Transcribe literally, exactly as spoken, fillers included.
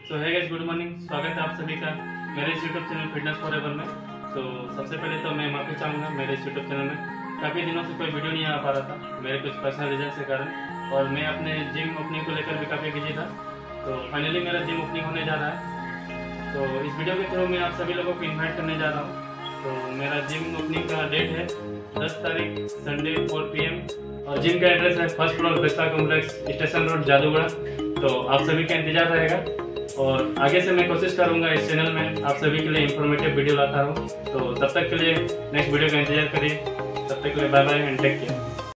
सो है guys, good morning. स्वागत है आप सभी का मेरे इस यूट्यूब चैनल फिटनेस फॉरएवर में। तो सबसे पहले तो मैं माफ़ी चाहूँगा, मेरे इस यूट्यूब चैनल में काफ़ी दिनों से कोई वीडियो नहीं आ पा रहा था मेरे कुछ पर्सनल रीजन के कारण, और मैं अपने जिम ओपनिंग को लेकर भी काफ़ी बिजी था। तो फाइनली मेरा जिम ओपनिंग होने जा रहा है। तो इस वीडियो के थ्रू मैं आप सभी लोगों को इन्वाइट करने जा रहा हूँ। तो मेरा जिम ओपनिंग का डेट है दस तारीख संडे फोर पी एम, और जिम का एड्रेस है first floor Birsa complex, station road, Jadugora. तो आप सभी का इंतजार रहेगा, और आगे से मैं कोशिश करूंगा इस चैनल में आप सभी के लिए इंफॉर्मेटिव वीडियो लाता रहूं। तो तब तक के लिए नेक्स्ट वीडियो का इंतजार करिए। तब तक के लिए bye bye and take care.